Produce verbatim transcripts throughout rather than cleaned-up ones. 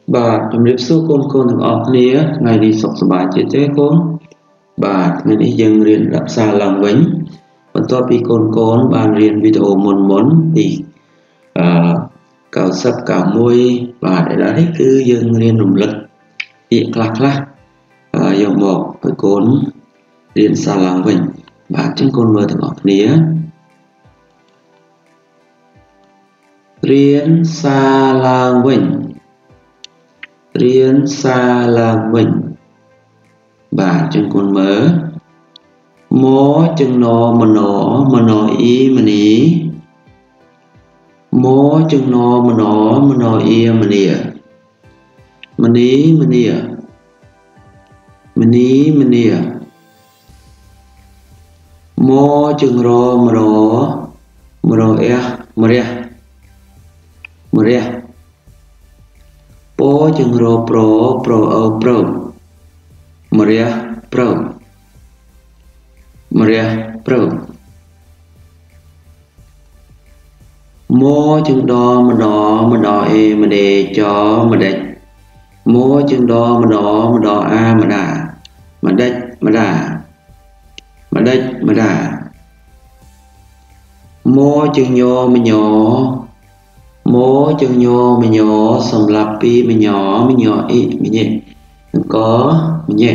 បាទជំរាបសួរកូនកូនទាំងអស់គ្នាថ្ងៃនេះសុខសប្បាយជាទេកូនបាទថ្ងៃនេះយើងរៀនរក្សាឡើងវិញបន្ទាប់ពីកូនកូនបានរៀនវីដេអូមុនមុនទីអឺ九十 91បាទឥឡូវនេះគឺយើងរៀនរំលឹកពាក្យខ្លះខ្លះយកមកឲ្យកូនរៀនសារឡើងវិញបាទអញ្ចឹងកូនមើលទាំងអស់គ្នារៀនសារឡើងវិញរៀនសារឡើងវិញបាទចឹងគុណមើលមកចឹងណមណមណអ៊ីមនីមកចឹងណមណមណអ៊ីមនីមនីមនីមនីមនីមកចឹងរមរមរអះមរះមរះពោចឹងរប្រប្រអោប្រមរះប្រមរះប្រមកចឹងដម្ដម្ដអេម្ដេចម្ដេចមកចឹងដម្ដម្ដអាម្ដាម្ដេចម្ដាម្ដេចម្ដាមកចឹងញមញមកចឹងញមញសម្រាប់ពីមញមញអ៊ីមញេកមញេ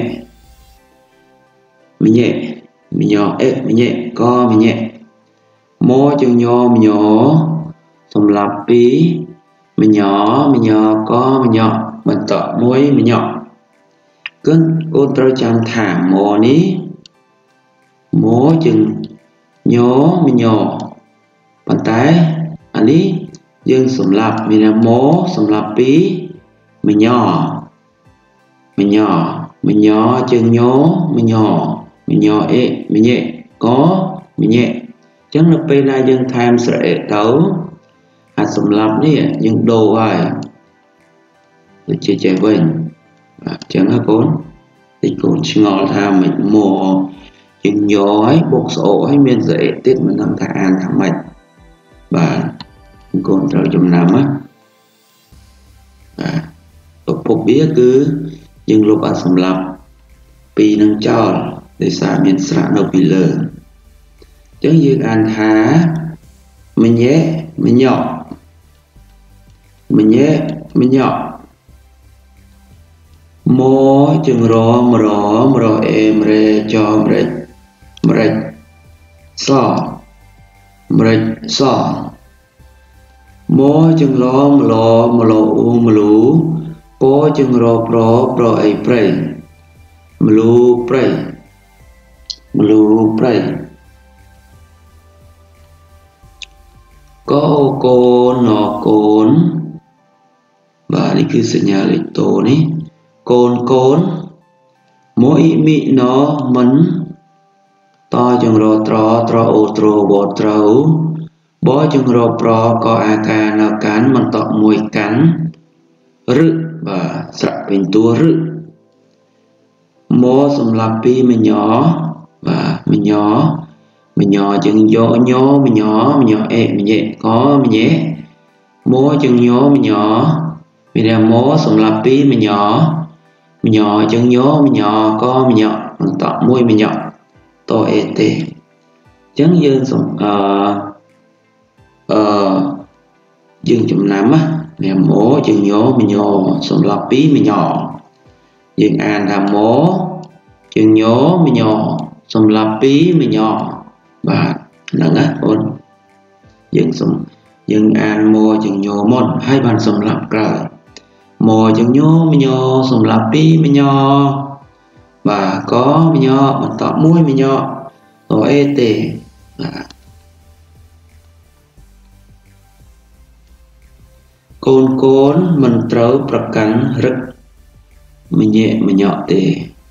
មញេមញអេមញេកមញេមកចឹងញមញសម្រាប់ពីមញមញកមញបន្តមួយមញគឺកូនត្រូវចាំថាមកនេះមកចឹងញមញប៉ុន្តែអានេះយើងសម្រាប់មានថាមកសម្រាប់ពីមញមញមញជើងញមញមញអេមញេកមញេអញ្ចឹងនៅពេលណាយើងថែមស្រៈទៅអាចសម្រាប់នេះយើងដូរហើយដូចជាចេះវិញអញ្ចឹងហ៎កូនតិចកូនឆ្ងល់ថាមិនមកយើងញឲ្យបុកស្អកឲ្យមានស្រៈទៀតមិនដឹងថាអានថាម៉េចបាទកូនត្រូវចំណាំណាបាទប្រភពវាគឺយើងលុបអត់សម្រាប់ពីរនឹងចោលដោយសារមានស្រៈនៅពីលើអញ្ចឹងយើងអានថាមញេមញក់មញេមញក់មកจึงរមរមរអេមរេចមរេមរេសមរេសមកจึงឡមឡមឡអ៊ូមលូពោจึงរប្រប្រអីប្រៃមលូប្រៃមលូប្រៃកោកូនណកូនបាទនេះគឺសញ្ញាលេខតូនេះកូនកូនមកអ៊ីមីណមិនតจึงរត្រត្រអូត្រវត្រូវបจึងរប្រក៏អាការនៅកាន់បន្តមួយកាន់ឬបាទស្រៈពេញតួឬមកសម្រាប់ពីមញបាទមញមញจึงយោញមញមញអេមញេកមញេមកจึงញមញមានតែមកសម្រាប់ពីមញមញจึងញមញកមញបន្តមួយមញតអេទេអញ្ចឹងយើងអឺអឺយើងចំណាំណាមកជាងញមញសម្រាប់ពីមញយើងអានថាមកជាងញមញសម្រាប់ពីមញបាទហ្នឹងណាអូនយើងសំយើងអានមកជាងញមុនហើយបានសម្រាប់ក្រោយមកជាងញមញសម្រាប់ពីមញបាទក៏មញបន្តមួយមញតអេទេបាទកូនកូនមិនត្រូវប្រកាន់រឹកមញេមញក់ទេ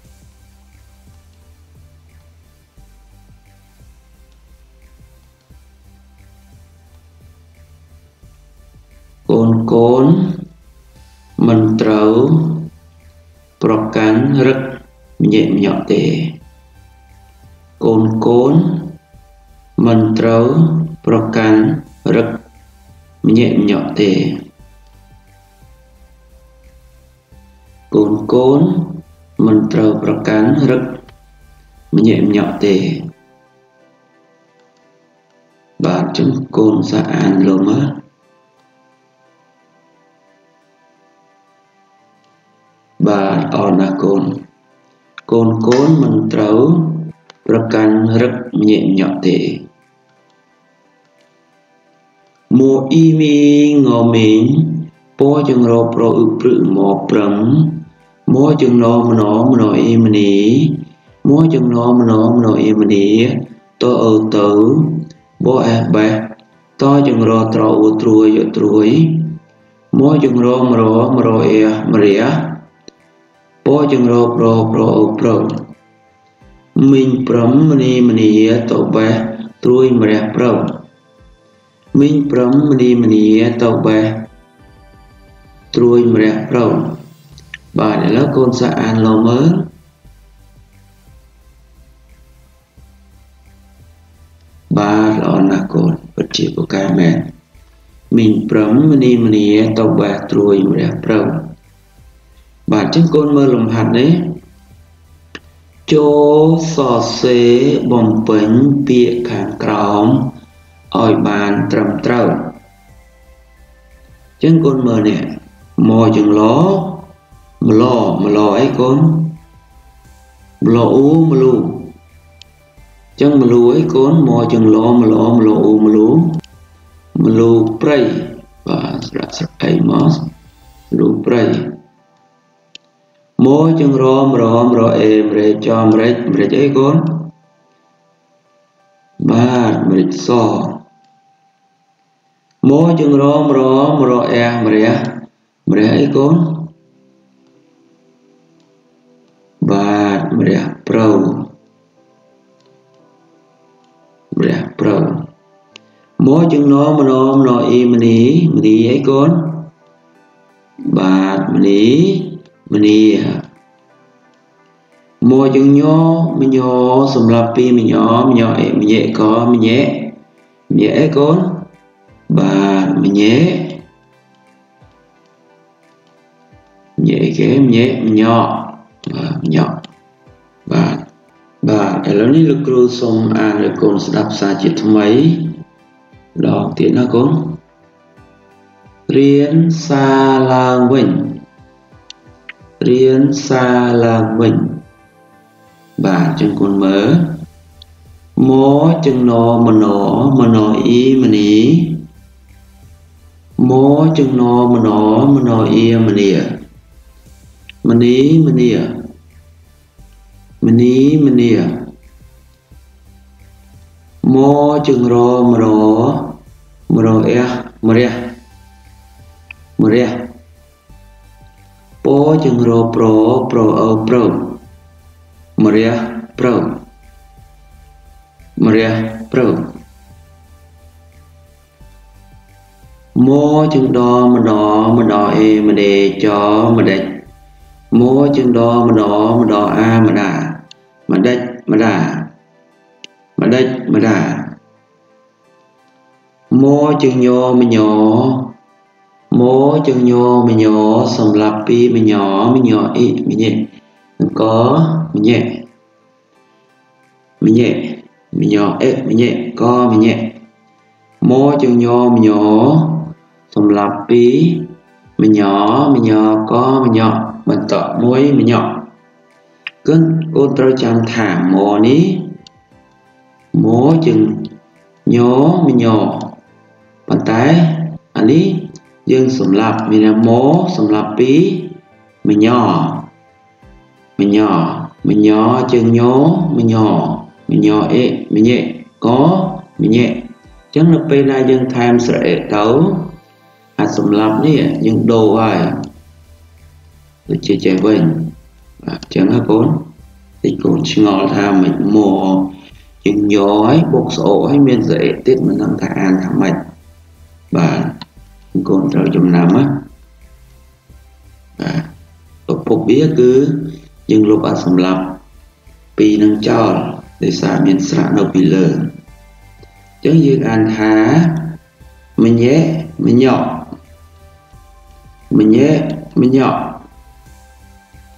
កូនកូនមិនត្រូវប្រកាន់រឹកមញេមញក់ទេកូនកូនមិនត្រូវប្រកាន់រឹកមញេមញក់ទេ côn côn mình trâuប្រកាន់រឹកម្ញែម្ញក់ទេបាទចឹងកូនសាអានលោកមើលបាទអរណាស់កូនកូនកូនមិនត្រូវប្រកាន់រឹកម្ញែម្ញក់ទេមួអ៊ីមីងមេងពោចឹងរកប្រអ៊ឹព្រឹមកប្រឹងមួចឹងណម្នម្នអ៊ីមនីមួចឹងណម្នម្នអ៊ីមនីតអើទៅបអេបេតចឹងរកត្រអ៊ូត្រួយត្រួយមួចឹងរមរមរអេមរះពោចឹងរកប្រប្រអ៊ឹប្រងមីងប្រំមនីមនីតបេត្រួយមរះប្រងមីងប្រំមនីមនីតបេត្រួយមរះប្រងបាទឥឡូវកូនសាអានឡមើលបាទល្អណាស់កូនពិតជាពូកែមែនមីងប្រំមនីមនីតបេត្រួយមរះប្រងបាទចឹងកូនមើលលំហាត់នេះចូលសរសេរបំពេញពាក្យខាងក្រោមឲ្យបានត្រឹមត្រូវចឹងកូនមើលនេះមកចឹងឡម្លម្លអីកូនម្លអ៊ូម្លូចឹងម្លូអីកូនមកចឹងឡម្លម្លអ៊ូម្លូម្លូព្រៃបាទស្រៈស្រអីមកម្លូព្រៃមកចឹងរមរមរអេមរេចំរេចម្រេចអីកូនបាទម្រេចសមកចឹងរមរមរអេមរះម្រះអីកូនបាទម្រះប្រៅម្រះប្រៅមកចឹងណមណមណអ៊ីមនីមនីអីកូនបាទមនីមនីមកចឹងញមញសម្រាប់ពីមញមញអេមញេកម្ញេមញេអីកូនបាទមញេមញេគេមញេមញបាទមញបាទបាទឥឡូវនេះលោកគ្រូសូមអានឲ្យកូនស្ដាប់សារជាថ្មីម្ដងទៀតណាកូនរៀនសារឡើងវិញរៀនសារឡើងវិញបាទចឹងកូនមើលមកចឹងណមណមណអ៊ីមនីមកចឹងណមណមណអ៊ីមនីមនីមនីមនីមនីមកចឹងរមរមរអះមរះមរះពោចឹងរប្រប្រអើប្រមរះប្រមរះប្រមកចឹងដម្ដម្ដអេម្ដេចម្ដេចមកចឹងដម្ដម្ដអាម្ដាម្ដេចម្ដាម្ដេចម្ដាមកចឹងញមញមកចឹងញមញសម្រាប់ពីមញមញអ៊ីមញេកមញេមញេមញអេមញេកមញេមកចឹងញមញសម្រាប់ពីមញមញកមញបន្តមួយមញគឺកូនត្រូវចាំថាមកនេះមកចឹងញមញប៉ុន្តែអានេះយើងសម្រាប់មានមកសម្រាប់ពីមញមញមញជើងញមញមញអេមញេកមញេចឹងនៅពេលណាយើងថែមស្រៈទៅអាសម្រាប់នេះយើងដូរហើយដូចជាចេះវិញបាទចឹងណាកូនទីកូនឆ្ងល់ថាមិនមកយើងញហើយបុកស្អកហើយមានស្រៈទៀតមិនដឹងថាអានថាម៉េចបាទកូនត្រូវចំណាំណាបាទប្រភពវាគឺយើងលុបអាសម្រាប់ពីរនឹងចោលដោយសារមានស្រៈនៅពីលើអញ្ចឹងយើងអានថាមញេមញក់មញេមញក់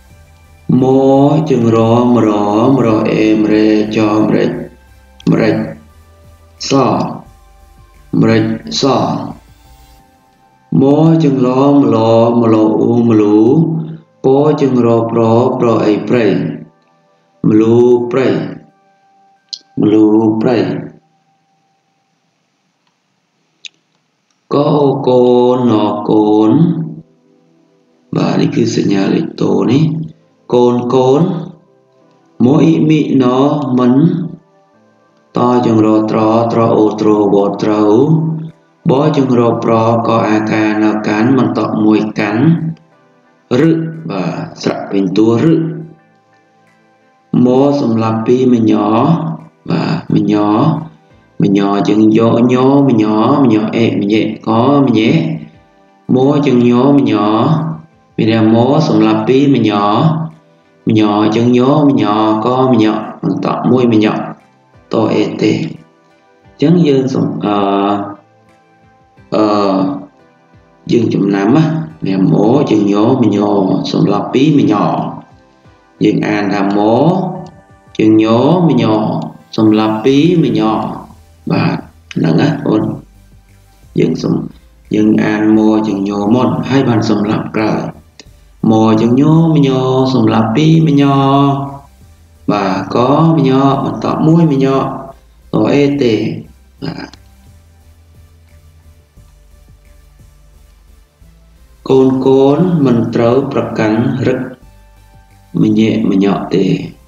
mô chừng rô mô rô mô rô em rê cho mrech mrech so mrech so mô chừng lô mô lô mô lô u mô lú bố chừng rô pro pro ấy prey mô lú prey mô lú prey có côn nó côn và đây cứ sự nhà lịch tổ ní côn côn mỗi mị nó mấn to chừng rô trò trò ô trô bột trâu bó chừng rô pro có a ca nó cán mình tọt mùi cắn rự và sạc bình tua rự mô xâm lập bi mình nhỏ và mình nhỏ mình nhỏ chừng nhỏ nhỏ mình nhỏ mình nhỏ ẹ mình nhẹ có mình nhẹ mô chừng nhỏ mình nhỏ mình ra mô xâm lập bi mình nhỏ mình nhỏ chừng nhỏ mình nhỏ có mình nhỏ mình tọt mùi mình nhỏ to ẹ tê chẳng dương xâm ờ ờ dương chùm nắm á mẹ mô chừng nhỏ mình nhỏ xâm lập bi mình nhỏ dương an thà mô chừng nhỏ mình nhỏ xâm lập bi mình nhỏ và nâng á ôn dương xâm dương an mô chừng nhỏ môn hai bàn xâm lập trời mô chừng nhỏ mình nhỏ xâm lập bi mình nhỏ và có mình nhỏ mình tọt mũi mình nhỏ to ê tê côn côn mình trâu bạc cắn rất mình nhẹ mình nhỏ tê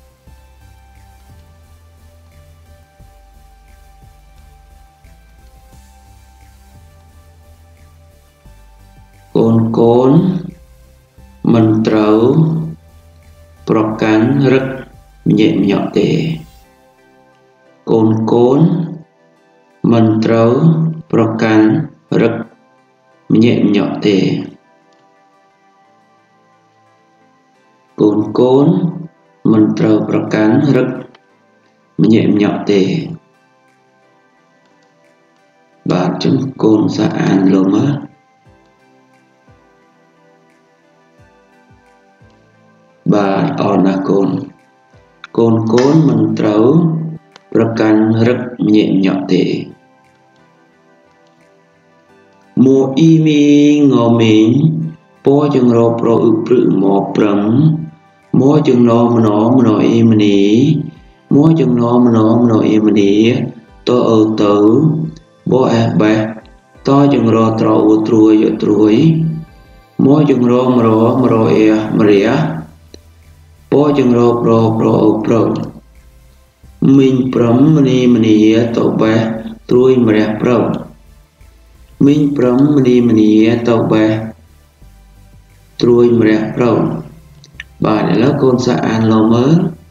côn côn mình trâu bạc cắn rất mình nhẹ mình nhỏ tê côn côn mình trâu bạc cắn rất mình nhẹ mình nhỏ tê côn côn mình trâu bạc cắn rất mình nhẹ mình nhỏ tê và chúng côn sa an lô mơ và on là côn côn côn mình trâu bạc cắn rất nhẹ nhỏ tê mô y mi ngô mình bố chừng rô pro ư prự mô prấm mô chừng nô mô nô mô nô y mô ní mô chừng nô mô nô mô nô y mô ní tô ơ tớ bố ế bè to chừng rô trò ưu trùi ưu trùi mô chừng rô mô rô mô rô ế mô rỉa bố chừng rô pro pro ưu pro mình prấm mô ní mô ní tô bè trùi mô rỉa pro mình prấm mô ní mô ní tô bè trùi mô rỉa pro bà để lớp côn sa an lô mớ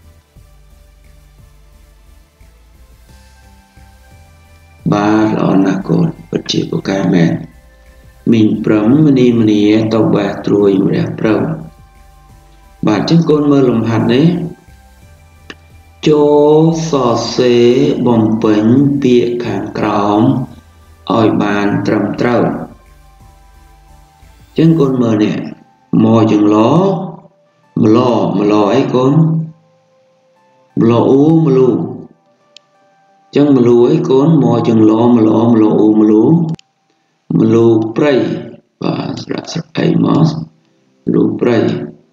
ba lọ nà côn vật chỉ của ca mẹ mình prấm mani mani tàu bà trùi mẹ prâu bà chân côn mơ lồng hạt đấy chô sò xế bồng bánh bịa kháng króm oi bàn trầm trâu chân côn mơ nè mò chừng ló mà lò mà lò ấy con mà lò u mà lù chân mà lù ấy con mò chừng lò mà lò mà lò u mà lù mà lù prey và sạc ấy mò lù prey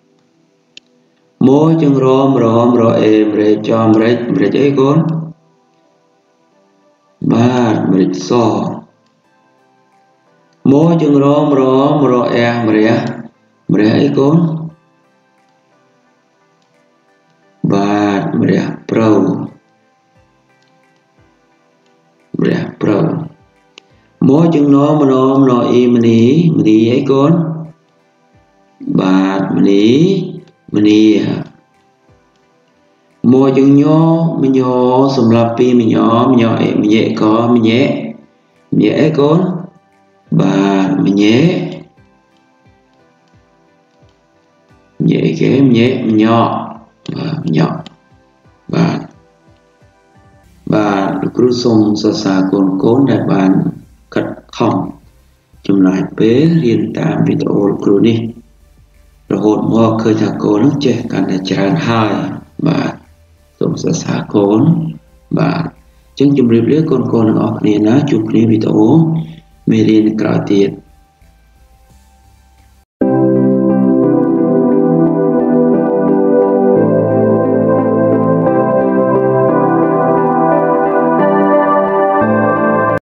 mò chừng rò mà rò mà rò em rê cho mà rê mà rê ấy con ba mà rê so mò chừng rò mà rò mà rò em mà rê mà rê ấy con ba mreh prau mreh prau mô chừng nó mà nó mà nó y mà ní mà ní ấy con ba mà ní mà ní mô chừng nhỏ mà nhỏ xâm lập pi mà nhỏ mà nhỏ ấy mà nhẹ có mà nhẹ nhẹ ấy con ba mà nhẹ nhẹ cái nhẹ mà nhỏ và nhỏ và và cú sông xa xa cồn cốn đại bàn cật khom chùm lại bế liên tam video cú đi rồi hồn mò khơi thả cô nó chết càng là tràn hai bà tổng xã xã cốn bà chứng chùm riêng liếc con con ở nè ná chụp nè bị tổ mê riêng cào tiệt